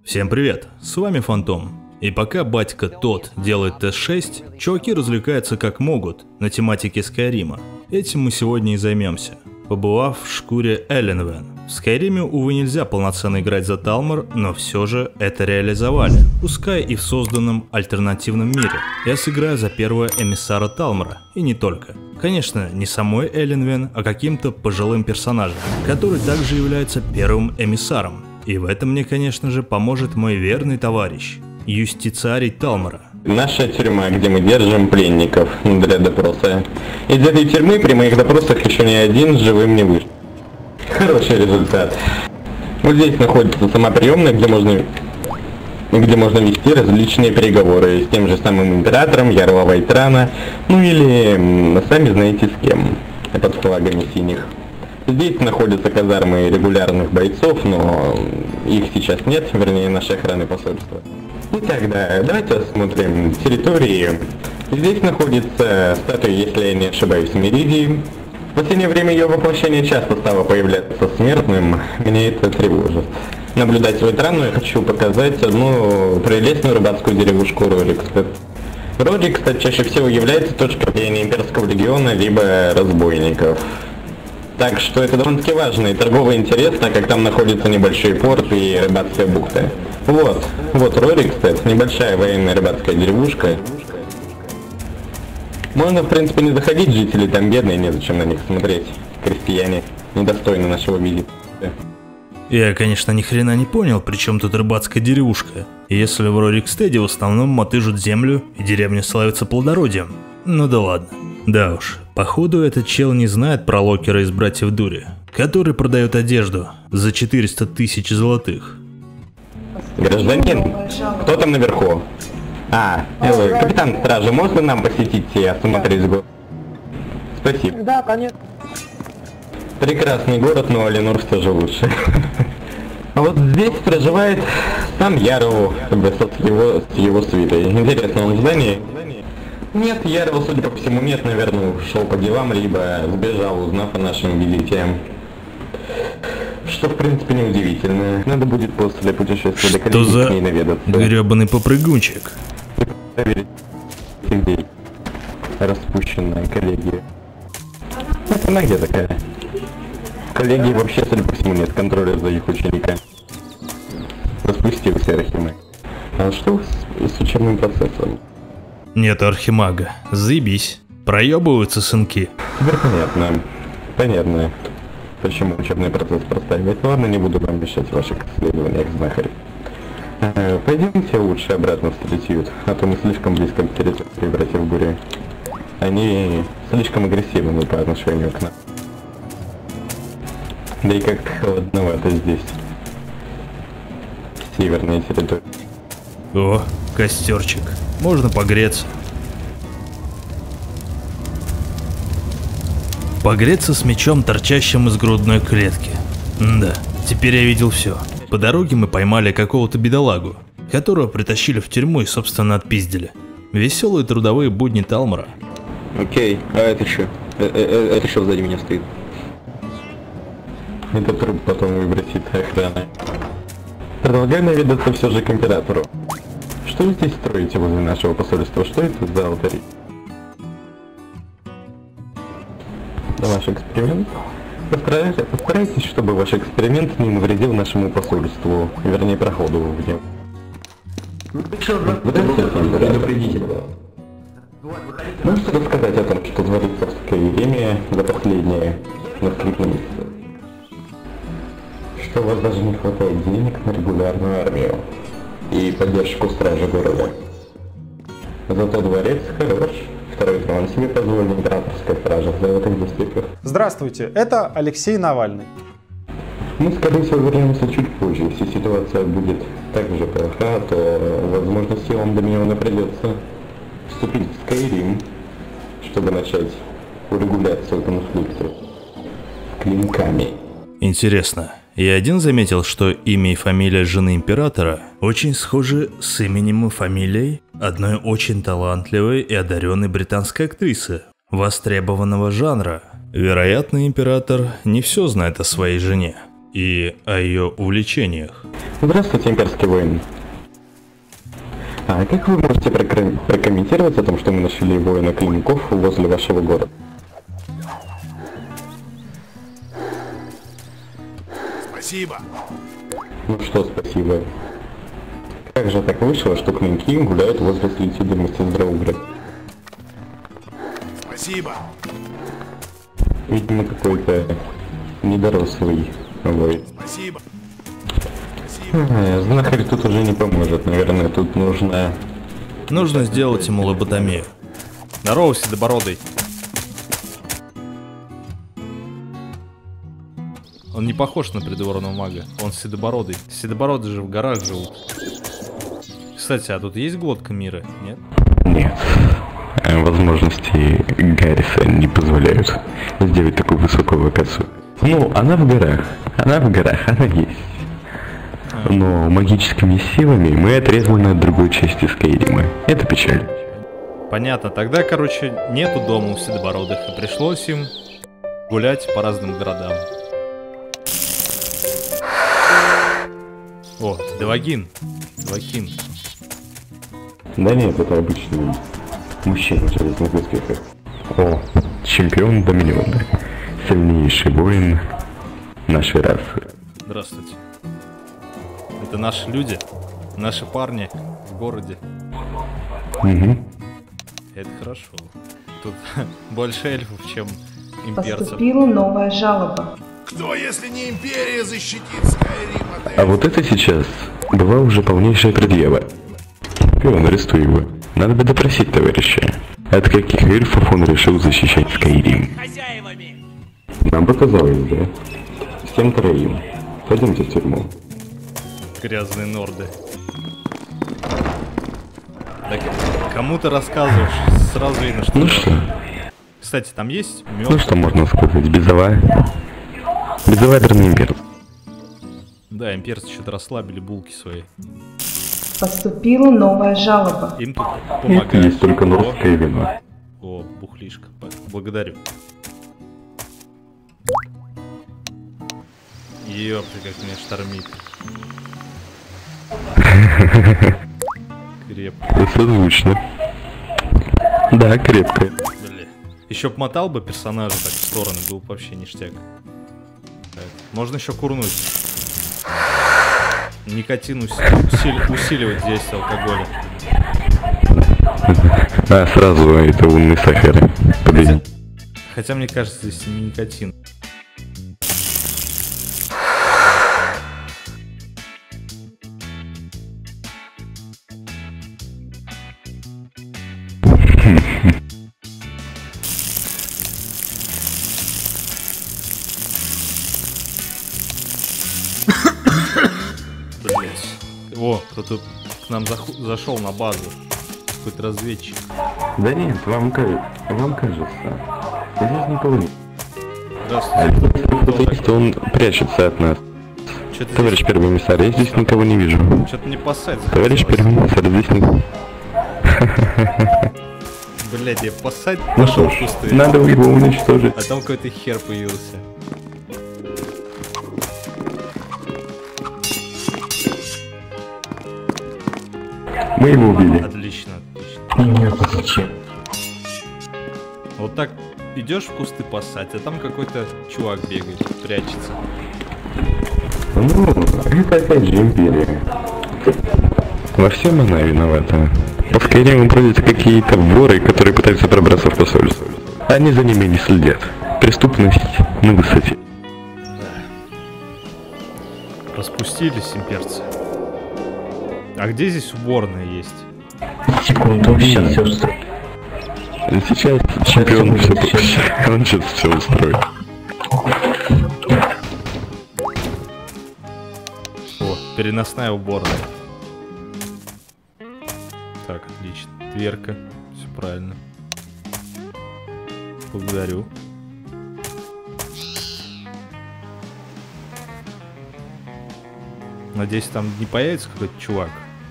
Всем привет, с вами Фантом. И пока батька тот делает тест-6, чуваки развлекаются как могут на тематике Скайрима. Этим мы сегодня и займемся. Побывав в шкуре Эленвен. В Скайриме, увы, нельзя полноценно играть за Талмор, но все же это реализовали. Пускай и в созданном альтернативном мире. Я сыграю за первого эмиссара Талмора, и не только. Конечно, не самой Эленвен, а каким-то пожилым персонажем, который также является первым эмиссаром. И в этом мне, конечно же, поможет мой верный товарищ, юстициарий Талмора. Наша тюрьма, где мы держим пленников для допроса. Из этой тюрьмы при моих допросах еще ни один живым не вышел. Хороший результат. Вот здесь находится сама приемная, где можно вести различные переговоры с тем же самым императором, Ярла Вайтрана, ну или сами знаете с кем, под флагами синих. Здесь находятся казармы регулярных бойцов, но их сейчас нет, вернее нашей охраны посольства. Итак, да, давайте осмотрим территории. Здесь находится статуя, если я не ошибаюсь, Меридии. В последнее время ее воплощение часто стало появляться смертным, меня это тревожит. Наблюдать Вайтрану я хочу показать одну прелестную рыбацкую деревушку Рорикстед. Рорикстед чаще всего является точкой влияния имперского легиона, либо разбойников. Так что это довольно-таки важно и торгово интересно, как там находится небольшой порт и рыбацкая бухта. Вот Рорикстед, небольшая военная рыбацкая деревушка. Можно, в принципе, не заходить, жители там бедные, незачем на них смотреть. Крестьяне, недостойны нашего визита. Я, конечно, ни хрена не понял, при чем тут рыбацкая деревушка. Если в Рорикстеде в основном мотыжут землю, и деревня славится плодородием. Ну да ладно. Да уж, походу этот чел не знает про локера из братьев Дури, который продает одежду за 400 тысяч золотых. Гражданин, кто там наверху? Капитан стражи, можно нам посетить и осмотреть город? Спасибо. Да, конечно. Прекрасный город, но Аленор все же лучше. А вот здесь проживает сам Ярл с его свитой. Интересно, он в здании? Нет, Ярл, судя по всему, нет, наверное, ушел по делам, либо сбежал, узнав о нашем визите. Что, в принципе, неудивительно. Надо будет после путешествия до коллегии к ней наведаться. Гребаный попрыгунчик? Проверить людей. Распущенная коллегия. Это она где такая? В коллегии вообще, судя по всему, нет контроля за их учениками. Распустился Архимаг. А что с учебным процессом? Нет архимага. Заебись. Проебываются сынки. Понятно. Почему учебный процесс проставить? Ладно, не буду вам мешать в ваших исследованиях, знахарь. Пойдемте лучше обратно в Стритьют, а то мы слишком близко к территории братьев Бури. Они слишком агрессивны по отношению к нам. Да и как холодновато здесь. Северная территория. О, костерчик. Можно погреться. Погреться с мечом, торчащим из грудной клетки. Да, теперь я видел все. По дороге мы поймали какого-то бедолагу, которого притащили в тюрьму и, собственно, отпиздили. Веселые трудовые будни Талмора. Окей, а это что? Это что сзади меня стоит? Это труп потом выбросит охрана. Предлагаю наведаться все же к императору. Что вы здесь строите возле нашего посольства? Что это за алтарь? На ваш эксперимент? Постарайтесь, чтобы ваш эксперимент не навредил нашему посольству, вернее проходу в нем. Предупредите. Можете рассказать о том, что творится в Скайриме за последние несколько месяцев? Что у вас даже не хватает денег на регулярную армию и поддержку стражи города. Зато дворец хорош. Второй трон себе позволил императорская стража в золотых доспехах. Здравствуйте, это Алексей Навальный. Мы, скорее всего, вернемся чуть позже. Если ситуация будет так же плоха, то, возможно, силам Доминиона придется вступить в Скайрим, чтобы начать урегуляцию конфликта клинками. Интересно, я один заметил, что имя и фамилия жены императора очень схожи с именем и фамилией одной очень талантливой и одаренной британской актрисы, востребованного жанра. Вероятно, император не все знает о своей жене. и о ее увлечениях. Здравствуйте, имперский воин. А как вы можете прокомментировать о том, что мы нашли воина клинков возле вашего города? Спасибо. Ну что, спасибо. Как же так вышло, что клинки гуляют возле следительности Драугра? Спасибо. Видимо, какой-то недорослый воин. Спасибо. Знахарь тут уже не поможет. Наверное, тут нужно... Нужно сделать ему лоботомию. Здорово, седобородый. Он не похож на придворного мага, он седобородый. Седобородые же в горах живут. Кстати, а тут есть глотка мира, нет? Нет. Возможности Гарриса не позволяют сделать такую высокую локацию. Ну, она в горах, она есть. Но магическими силами мы отрезаны от другой части Скайрима. Это печаль. Понятно, тогда, короче, нету дома у седобородых, и пришлось им гулять по разным городам. О, Девагин. Да нет, это обычный мужчина в железных доспехах. О, чемпион Доминиона. Сильнейший воин нашей расы. Здравствуйте. Это наши люди, наши парни в городе. Угу. Это хорошо. Тут больше эльфов, чем имперцев. Поступила новая жалоба. Кто, если не империя, защитит Скайрим от А вот это сейчас была уже полнейшая предъява. Чемпион, арестуй его. Надо бы допросить товарища. От каких эльфов он решил защищать Скайрим? Нам показалось, да? С тем троим. Пойдемте в тюрьму. Грязные норды. Так, кому ты рассказываешь? Сразу видно, что... Ну что? Кстати, там есть мёд? Ну что можно сказать? Безовая драный имперц. Да, имперцы что-то расслабили булки свои. Поступила новая жалоба. Им тут Нет, помогают. есть только норское вино. О, бухлишка. Благодарю. Ёпта, как меня штормит. Крепко. Созвучно. Да, крепко. Бля. Еще б мотал бы персонажа так в стороны, был бы вообще ништяк. Так. Можно еще курнуть. Никотин усиливает действие алкоголя. А, сразу это лунный сахар. Подойди. Хотя мне кажется, здесь не никотин. Блять. О, кто-то к нам зашел на базу. Какой-то разведчик. Да нет, вам кажется. Здесь никого нет. Здравствуйте. Кто-то есть, он прячется от нас. Чё-то Товарищ здесь... первый комиссар, я здесь никого не вижу. Что-то мне поссать Товарищ захотелось. первый комиссар, здесь никого. Блядь, я поссать Ну пошел что в ж, кусты. надо его уничтожить. А там какой-то хер появился. Мы его убили. Отлично, отлично. Нет, зачем? Вот так идешь в кусты поссать, а там какой-то чувак бегает, прячется. Ну, это опять же империя. Во всем она виновата. По Скайриму бродятся какие-то воры, которые пытаются пробраться в посольство. Они за ними не следят. Преступность на высоте. Распустились имперцы. А где здесь уборная есть? Секунду, сейчас все устроит. Сейчас чемпион все он сейчас все устроит. О, переносная уборная. Так, отлично. Дверка. Все правильно. Благодарю. Надеюсь, там не появится какой-то чувак.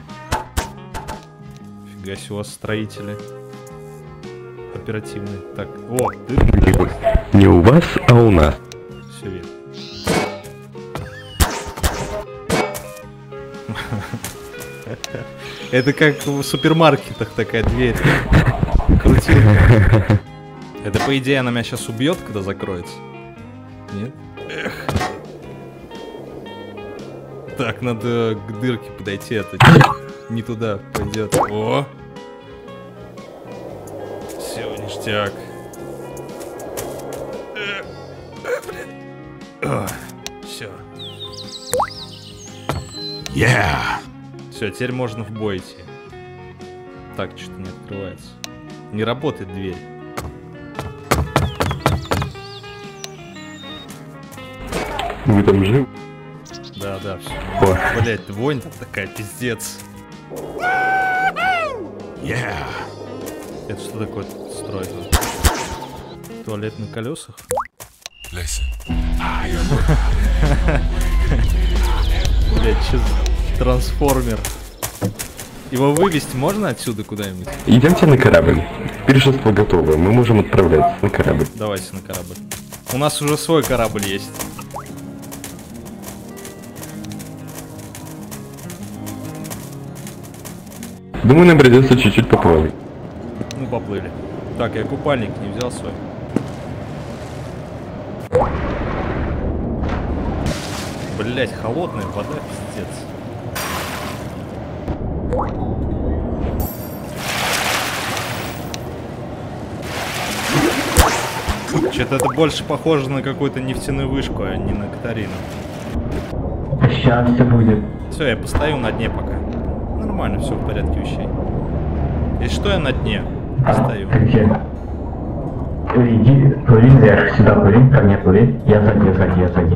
Фига себе, у вас строители. Оперативные. Так, о, ты... Не у вас, а у нас. Все верно. Это как в супермаркетах такая дверь. Крутилка. Это, по идее, она меня сейчас убьет, когда закроется. Нет? Эх. Так, надо к дырке подойти, а то не туда пойдет. О! Все, ништяк. Все. Все, теперь можно в бой идти. Так, что-то не открывается. Не работает дверь. Вы там живы? Да, все. Блять, вонь там такая, пиздец. Это что такое строит? Туалет на колесах? Блять, что за трансформер? Его вывести можно отсюда куда-нибудь? Идемте на корабль. Пиршество готово, мы можем отправляться на корабль. Давайте на корабль. У нас уже свой корабль есть. Думаю, нам придется чуть-чуть поплавать. Ну, поплыли. Так, я купальник не взял свой. Блять, холодная вода, пиздец. Что-то это больше похоже на какую-то нефтяную вышку, а не на Катарину. Сейчас все будет. Все, я постою на дне пока. Нормально, все в порядке вещей. Если что, я на дне стою. Иди, плыви вверх, сюда плыви, ко мне плыви. Я сзади.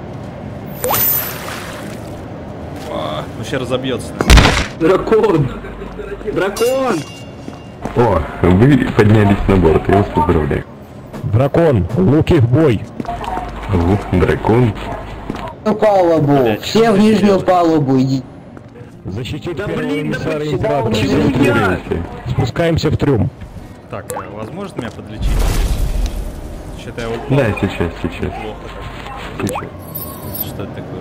Ну сейчас разобьется. Дракон! Дракон! О, вы поднялись на борт, я вас поздравляю. Дракон, луки в бой! Дракон. Палубу, Блядь, все в нижнюю палубу иди. Защитить Да первого блин, да эмиссара почему? императора. Почему я? Спускаемся в трюм. Так, возможно меня подлечить? Что-то я упал. Да, сейчас. Плохо так. Что это такое?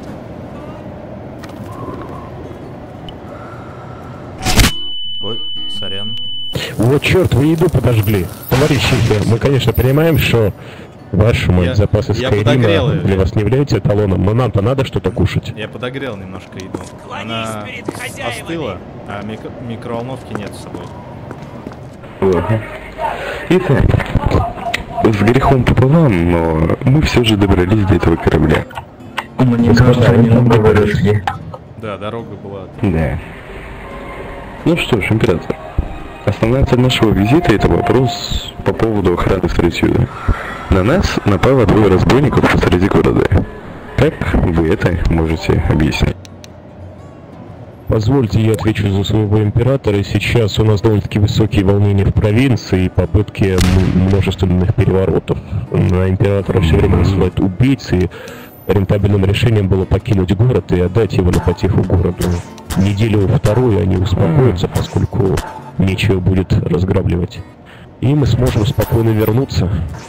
Ой, сорян. Вот черт, вы еду подожгли. Товарищи, мы, конечно, понимаем, что ваши запасы я подогрел Скайрима её. для вас не являются эталоном, но нам-то надо что-то кушать. Я подогрел немножко еду. Она остыла, а микроволновки нет с собой. Ладно. Итак, с грехом пополам, но мы все же добрались до этого корабля. Мне кажется, они много выросли. Да, дорога была. Да. Ну что ж, император. Основная цель нашего визита — это вопрос по поводу охраны Солитюда. На нас напало 2 разбойников посреди города. Как вы это можете объяснить? Позвольте, я отвечу за своего императора. Сейчас у нас довольно-таки высокие волнения в провинции и попытки множественных переворотов. На императора все время называют убийцей. Рентабельным решением было покинуть город и отдать его на потеху городу. Неделю-вторую они успокоятся, поскольку нечего будет разграбливать. И мы сможем спокойно вернуться.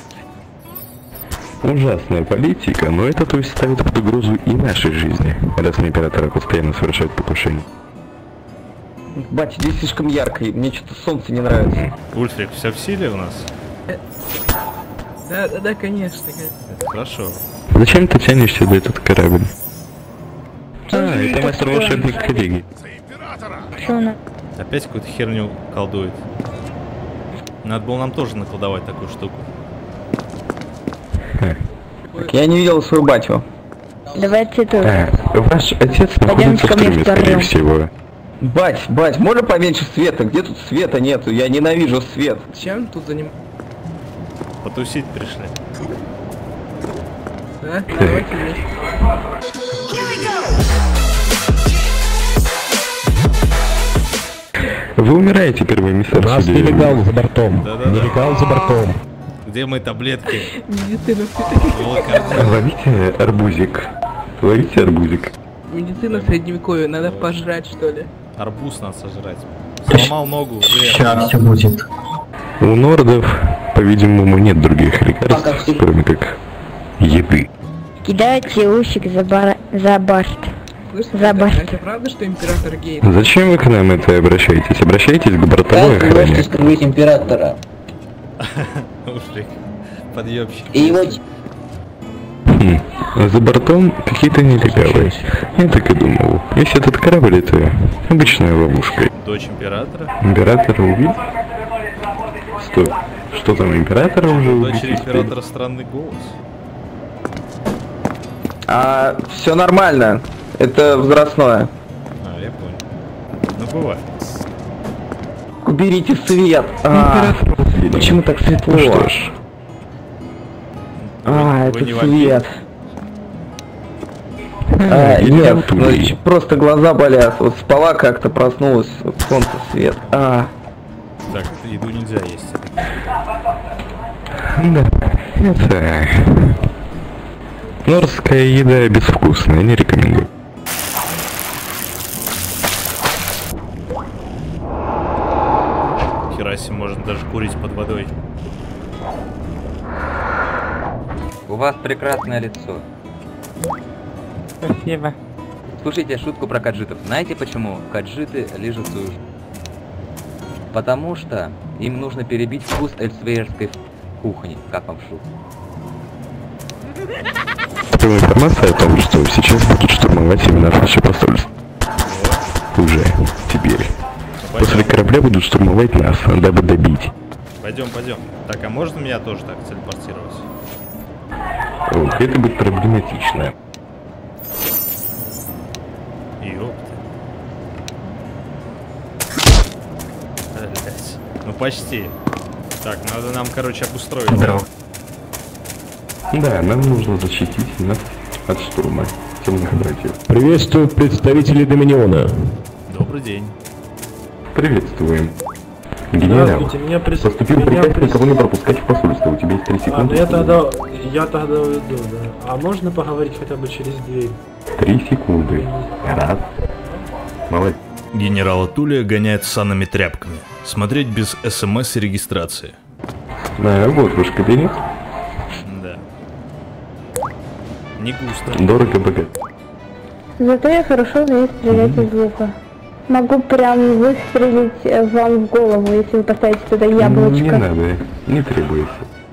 Ужасная политика, но это то есть ставит под угрозу и нашей жизни, раз на императора постоянно совершают покушения. Бать, здесь слишком ярко, и мне что-то солнце не нравится. Ульфрик, все в силе у нас? Да, конечно. Это хорошо. Зачем ты тянешься до этот корабль? Это мастер волшебник коллеги. Опять какую-то херню колдует. Надо было нам тоже наколдовать такую штуку. Так, я не видел свою батю. Давайте тоже. Ваш отец находится в трюме, скорее всего. Бать, можно поменьше света? Где тут света нету? Я ненавижу свет. Чем тут заниматься? Потусить пришли. Да? Давайте вместе. Вы умираете, первый эмиссар. У нас нелегал за бортом. Да-да-да. Нелегал за бортом. Где мои таблетки? Медицина, Ловите арбузик. Ловите арбузик. медицина средневековья, надо пожрать, что ли? Арбуз надо сожрать. Сломал ногу, уже. Сейчас все будет. У нордов, по-видимому, нет других лекарств, кроме как еды. Кидайте усик за борт. Слышите, Забор. это правда, что император гей? Зачем вы к нам это обращаетесь? Обращайтесь к бортовой Как вы можете охране. скрыть императора? Ушли. Подъебщик. И его... За бортом какие-то нелегалы. Я так и думал. Весь этот корабль это обычная ловушка. Дочь императора. Императора убить? Стоп. Что там, императора уже убить? Дочери императора странный голос. Все нормально. Это возрастное. А, я понял. Ну, бывает. Уберите свет. Почему так светло? Ну что ж. Вы Это не вампир? свет. или Нет, там ну, тули. просто глаза болят. Вот спала как-то, проснулась, вот солнце свет. Так, еду нельзя есть. Да. Это... Норская еда безвкусная, не рекомендую. Хераси, можно даже курить под водой. У вас прекрасное лицо. Спасибо. Слушайте шутку про каджитов. Знаете почему каджиты лижут свою ж- Потому что им нужно перебить вкус эльсвейерской кухни. Как вам шутка? Информация о том, что сейчас будут штурмовать именно наше посольство. Уже теперь. После корабля будут штурмовать нас, дабы добить. Пойдем, пойдем. Так, а можно меня тоже так телепортировать? Ох, это будет проблематично. Ёпта. Блять. Ну почти. Так, надо нам, короче, обустроить. Да, нам нужно защитить нас от штурма темных братьев. Приветствую представителей Доминиона. Добрый день. Приветствуем. Генерал, поступил приказ никого не пропускать в посольство. У тебя есть 3 секунды. Я тогда уйду, да. А можно поговорить хотя бы через дверь? 3 секунды. Раз. Молодец. Генерала Тулия гоняет санными тряпками. Смотреть без СМС и регистрации. Да, вот ваш кабинет. Да. Не густо. Дорого богат. Зато я хорошо умею стрелять из лука. Могу прям выстрелить вам в голову, если вы поставите туда яблочко. Не надо, не требуется.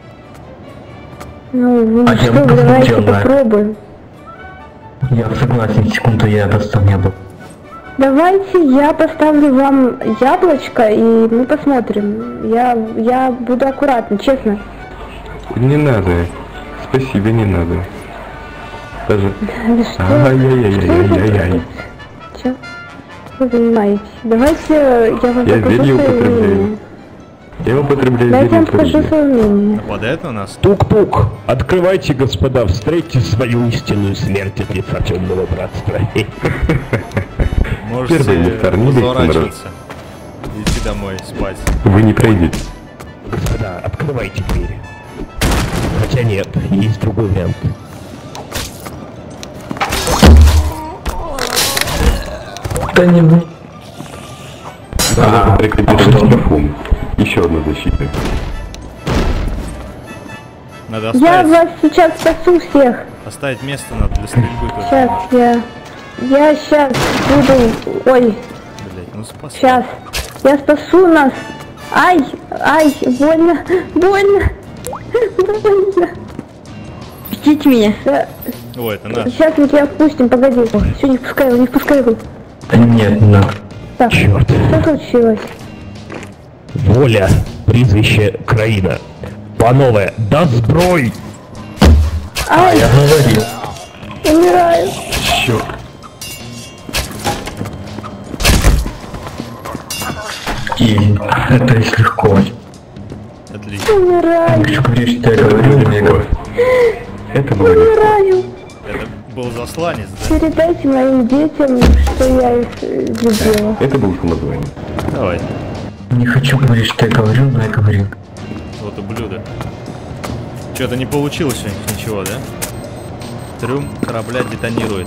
Ну, что, давайте попробуем. Я согласен, секунду я достал яблоко. Давайте я поставлю вам яблочко, и мы посмотрим. Я буду аккуратна, честно. Не надо. Спасибо, не надо. Даже... Что? Ай-яй-яй-яй-яй-яй. Чё? Вы понимаете? Давайте я вам Я покажу зелье свое употребляю. умение. Я употребляю Дайте я вам зелье покажу оружия. свое умение. Нападает на нас? Тук-тук! Открывайте, господа, встретьте свою истинную смерть от лица темного братства. Можете Первый мистер, не лезьте на разворачиваться. Идти домой, спать. Вы не пройдете. Господа, открывайте двери. Хотя нет, есть другой вариант. Кто-нибудь... Надо прекратить микрофон. Еще одна защита. Надо Я оставить, вас сейчас спасу всех. оставить место надо для стрельбы тоже. Сейчас я сейчас буду... Ой, Блять, ну спас. сейчас. Я спасу нас. Ай, больно, больно. Пустите меня. О, это наш. Сейчас мы тебя впустим, погоди. Все, не впускай его, не впускай его. Нет, не надо. Так, Черт. что случилось? Воля, призвище країна. Панове, до зброй! Ай, Я говорил. умираю. Черт. И это есть легко. Отлично. Умираю, Хочу говорить, что я говорил, но я говорю. Это было легко. умираю. Это был засланец, да? Передайте моим детям, что я их любила. Это был самозванец. Давай. Не хочу говорить, что я говорил, но я говорил. Вот ублюдок. Что-то не получилось у них ничего, да? Трюм корабля детонирует.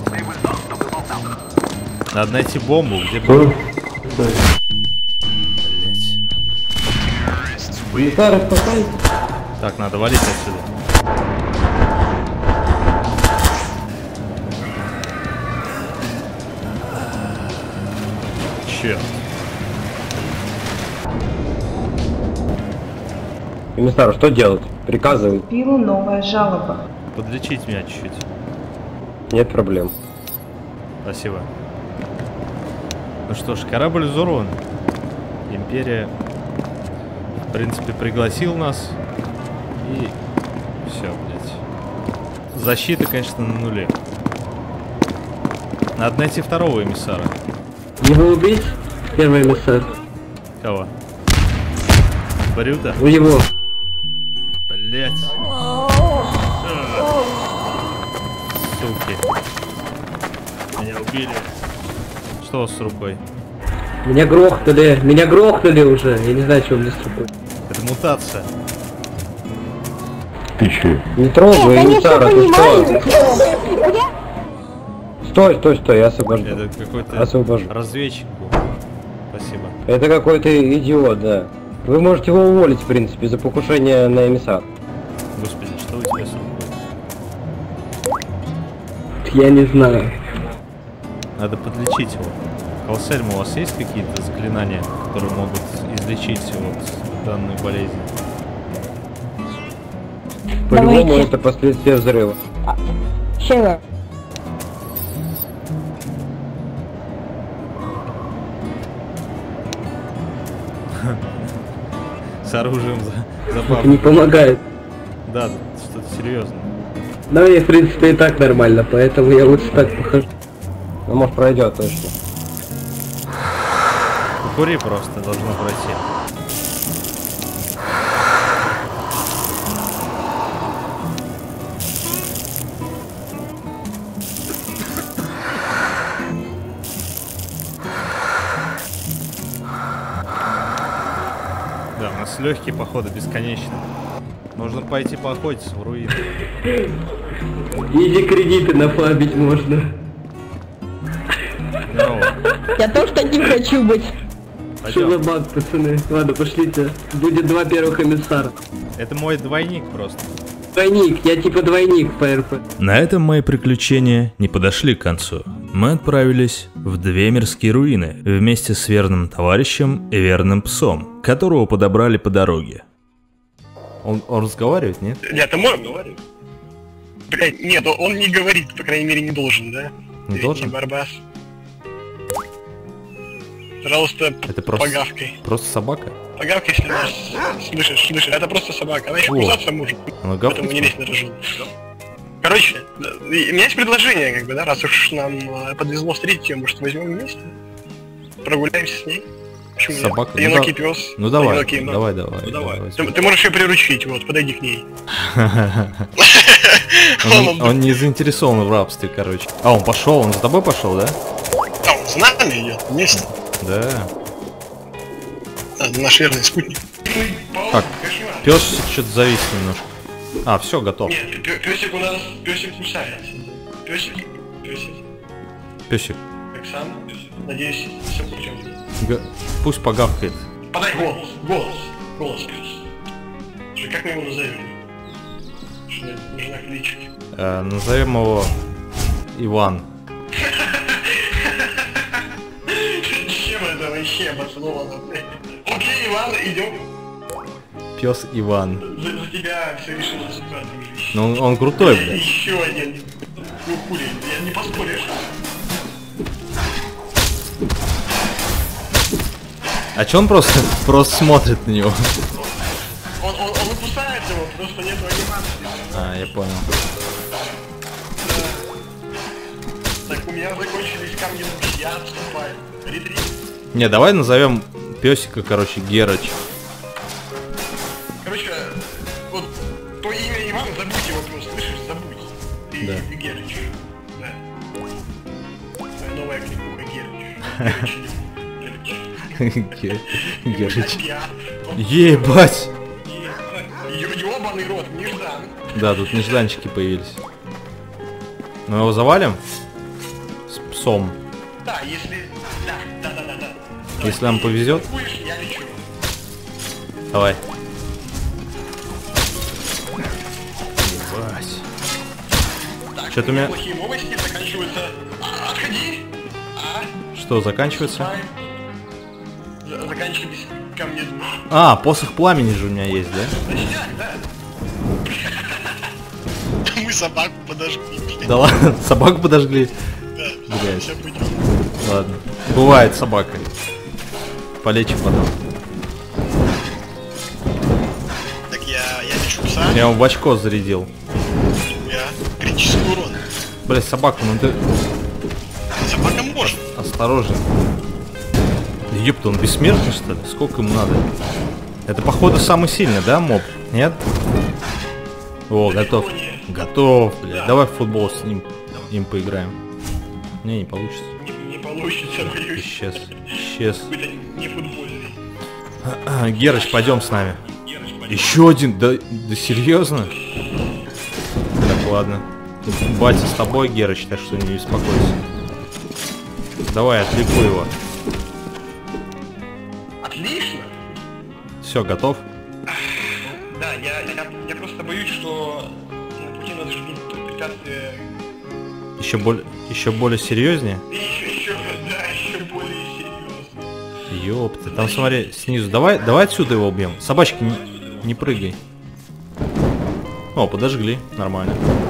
Надо найти бомбу, где бомба. Блять. Так, надо валить отсюда. Черт. Комиссар, что делать? Приказывай. Пилу новая жалоба. Подлечить меня чуть-чуть. Нет проблем. Спасибо. Ну что ж, корабль взорван. Империя, в принципе, пригласил нас. И все, блядь. Защита, конечно, на нуле. Надо найти второго эмиссара. Его убить? Первый эмиссар. Кого? Брюта? У него. Блять. Суки. Меня убили. Что с рукой? Меня грохнули уже. Я не знаю, что у меня с рукой. Это мутация. Ты че? Не трогай эмиссара, ты что? Стой, я освобожу. Это какой-то Освобожу. разведчик был. Спасибо. Это какой-то идиот, да. Вы можете его уволить, в принципе, за покушение на эмиссар. Господи, что у тебя с рукой? Я не знаю. Надо подлечить его. Колсельм, у вас есть какие-то заклинания, которые могут излечить вот данную болезнь? По-любому это последствия взрыва. Чего? С оружием Это забавно. не помогает. Да, что-то серьезное. Но мне, в принципе, и так нормально, поэтому я лучше так похожу. Ну, может, пройдет точно. Кури просто, должно пройти. Да, у нас легкие походы, бесконечно. Можно пойти поохотиться в руины. Изи кредиты нафабить можно. Здорово. Я тоже таким хочу быть. Что за баг, пацаны? Ладно, пошлите. Будет два первых эмиссара. Это мой двойник просто. Двойник, я типа двойник по РП. На этом мои приключения не подошли к концу. Мы отправились в две мирские руины вместе с верным товарищем и верным псом, которого подобрали по дороге. Он разговаривает, нет? Нет, ты можешь говорить? Блять, нет, он не говорит, по крайней мере, не должен, да? Не должен? Барбас. Пожалуйста, Это просто, погавкой. просто собака? Погавкой, если нас слышишь, это просто собака. Она еще кусаться может, Она поэтому не лезь на рожу. Короче, у меня есть предложение, как бы, да, раз уж нам подвезло встретить ее, может, возьмем вместе? Прогуляемся с ней? Почему Собака? нет? Одинокий пес. Ну давай, одинокий, но... давай. Ты можешь ее приручить, вот, подойди к ней. Он не заинтересован в рабстве, короче. А, он пошел, он за тобой пошел, да? А, он с нами идет, вместе. Да. Наш верный спутник. Так, пес что-то завис немножко. А, все, готов. Нет, песик у нас, песик кусается. Песик. Песик. Как сам, надеюсь, все путем. Пусть погавкает. Подай голос, пес. Как мы его назовем? Что нужна кличка. Назовем его Иван. Чем это вообще обосновано? Окей, Иван, идем. Пес Иван. За тебя все решило, дружище. Ну он крутой, блядь. Еще один. Ну хули, я не поспоришь. А чё он просто смотрит на него? Он кусает его, просто нет анимации. А, я понял. Так, у меня закончились камни, я отступаю. Ретрит. Не, давай назовем песика, короче, Герыч. Короче, вот то имя Ивана, забудь его просто, слышишь, забудь. Ты Герыч. Да. Твоя новая кликуха Герыч. Герыч. Ебать! Ёбаный рот, неждан. Да, тут нежданчики появились. Мы его завалим? С псом. Да, если... Да. Если нам повезет. Я лечу. Давай. Ебать. Что-то у меня... Плохие новости заканчиваются... Отходи! Что, заканчивается? заканчивались камни. А, посох пламени же у меня есть, да? Да. Мы собаку подожгли. Да ладно, собаку подожгли. Да, блядь. все пойдем. Ладно. Бывает с собакой. Полечим потом. Так я лечу пса. Я его в очко зарядил. Я критический урон. Блять, собака, ну ты... Собака может. Осторожно. Да ёпта, он бессмертный, что ли? Сколько ему надо? Это, походу, самый сильный, да, моб? Нет? О, готов. Готов, блядь. Да. Давай в футбол с ним поиграем. Не получится. Не получится, боюсь. Исчез. Какой-то не футбольный. Герыч, пойдем с нами. Еще один? Да серьезно? Так, ладно. Батя с тобой, Герыч, так что не беспокойся. Давай, отвлеку его. Отлично. Все, готов? Да, я просто боюсь, что на пути нас ждут препятствия. Еще более серьезнее? Еще более серьезно. Ёпта, там смотри, снизу. Давай отсюда его убьем. Собачки, не прыгай. О, подожгли, нормально.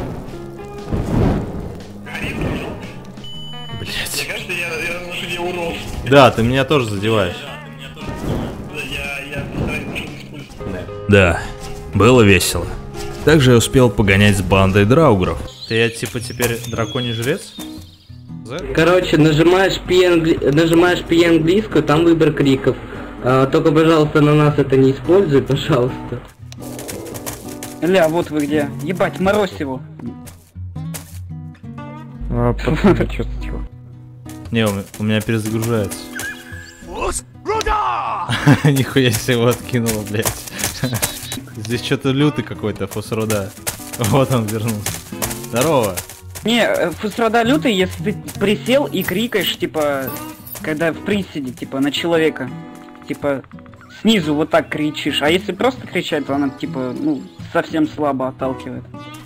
Блять. Мне кажется, я наношу тебе урон. Да, ты меня тоже задеваешь. Да, я постараюсь ничего не использовать. Да, было весело. Также я успел погонять с бандой драугров. Ты типа теперь драконий жрец? Короче, нажимаешь P английскую, там выбор криков. Только, пожалуйста, на нас это не используй, пожалуйста. Ля, вот вы где. Ебать, морозь его. Не, у меня перезагружается. Нихуя себе его откинуло, блядь. Здесь что-то лютый какой-то фусруда. Вот он вернулся. Здорово. Не, фусруда лютый, если ты присел и крикаешь, типа, когда в приседе, типа, на человека. Типа, снизу вот так кричишь. А если просто кричать, то она, типа, ну, совсем слабо отталкивает.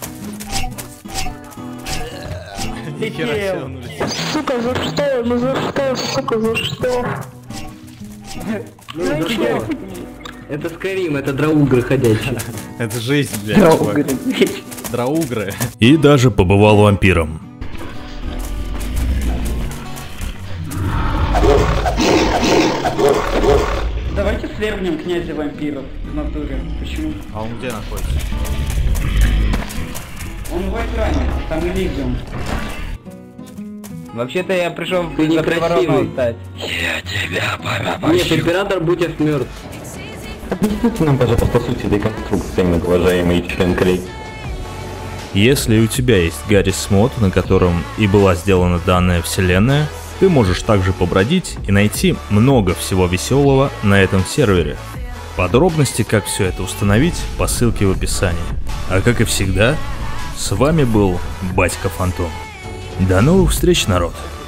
Сука, за что? Ну за что, сука, за что? Это Skyrim, это драугры ходячие. Это жизнь, блядь, чувак. Драугры. И даже побывал вампиром. Давайте свергнем князя вампиров в натуре. Почему? А он где находится? Он в экране, там Элизиум. Вообще-то я пришел Ты некрасивый. стать. Я тебя порабощу. Нет, император Бутев мертв. Объясните нам, пожалуйста, суть этой конструкции, многоуважаемый член Клей. Если у тебя есть Гаррис мод, на котором и была сделана данная вселенная, ты можешь также побродить и найти много всего веселого на этом сервере. Подробности, как все это установить, по ссылке в описании. А как и всегда, с вами был Батька Фантом. До новых встреч, народ!